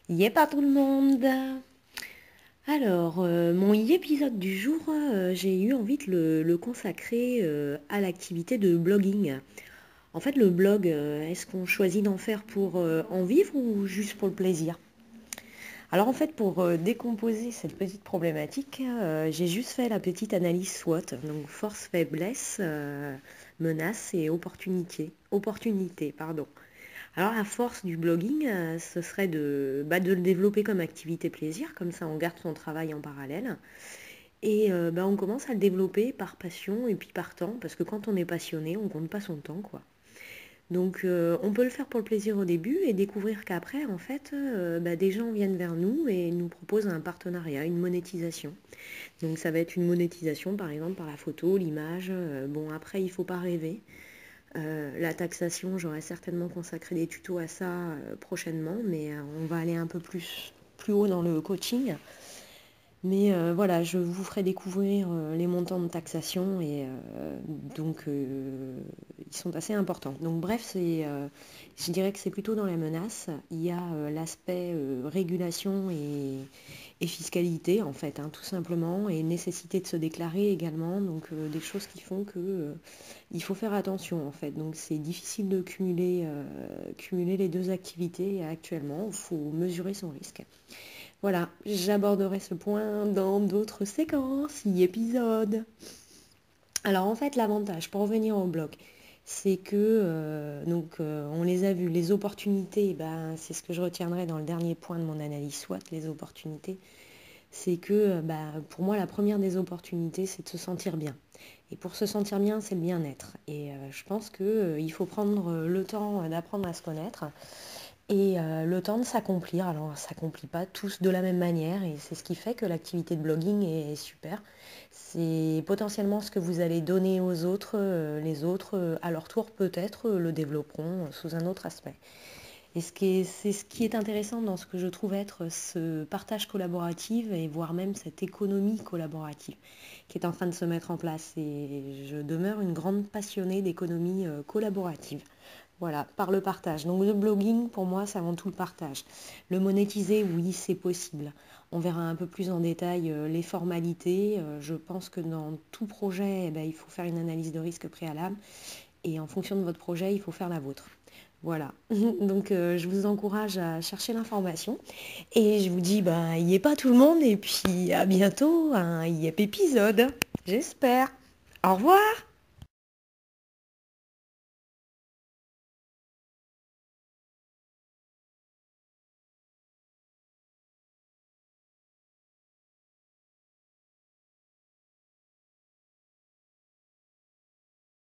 Yé pas tout le monde. Alors, mon épisode du jour, j'ai eu envie de le consacrer à l'activité de blogging. En fait, le blog, est-ce qu'on choisit d'en faire pour en vivre ou juste pour le plaisir? Alors en fait, pour décomposer cette petite problématique, j'ai juste fait la petite analyse SWOT, donc force, faiblesse, menace et opportunité, pardon. Alors la force du blogging, ce serait de le développer comme activité plaisir, comme ça on garde son travail en parallèle. Et on commence à le développer par passion et puis par temps, parce que quand on est passionné, on compte pas son temps, quoi. Donc on peut le faire pour le plaisir au début et découvrir qu'après, en fait, des gens viennent vers nous et nous proposent un partenariat, une monétisation. Donc ça va être une monétisation, par exemple, par la photo, l'image. Bon, après, il faut pas rêver. La taxation, j'aurai certainement consacré des tutos à ça prochainement, mais on va aller un peu plus haut dans le coaching. Mais voilà, je vous ferai découvrir les montants de taxation et donc ils sont assez importants. Donc bref, je dirais que c'est plutôt dans la menace. Il y a l'aspect régulation et fiscalité en fait, hein, tout simplement, et nécessité de se déclarer également. Donc des choses qui font que il faut faire attention en fait. Donc c'est difficile de cumuler les deux activités actuellement. Il faut mesurer son risque. Voilà, j'aborderai ce point dans d'autres séquences, épisodes. Alors en fait, l'avantage, pour revenir au blog, c'est que, on les a vus, les opportunités, c'est ce que je retiendrai dans le dernier point de mon analyse SWOT, les opportunités, c'est que pour moi, la première des opportunités, c'est de se sentir bien. Et pour se sentir bien, c'est le bien-être. Et je pense qu'il faut prendre le temps d'apprendre à se connaître. Et le temps de s'accomplir, alors on ne s'accomplit pas tous de la même manière et c'est ce qui fait que l'activité de blogging est super. C'est potentiellement ce que vous allez donner aux autres, les autres à leur tour peut-être le développeront sous un autre aspect. Et c'est ce qui est intéressant dans ce que je trouve être ce partage collaboratif et voire même cette économie collaborative qui est en train de se mettre en place. Et je demeure une grande passionnée d'économie collaborative. Voilà, par le partage. Donc le blogging, pour moi, c'est avant tout le partage. Le monétiser, oui, c'est possible. On verra un peu plus en détail les formalités. Je pense que dans tout projet, il faut faire une analyse de risque préalable. Et en fonction de votre projet, il faut faire la vôtre. Voilà. Donc je vous encourage à chercher l'information. Et je vous dis, y est pas tout le monde. Et puis à bientôt, un y est épisode. J'espère. Au revoir.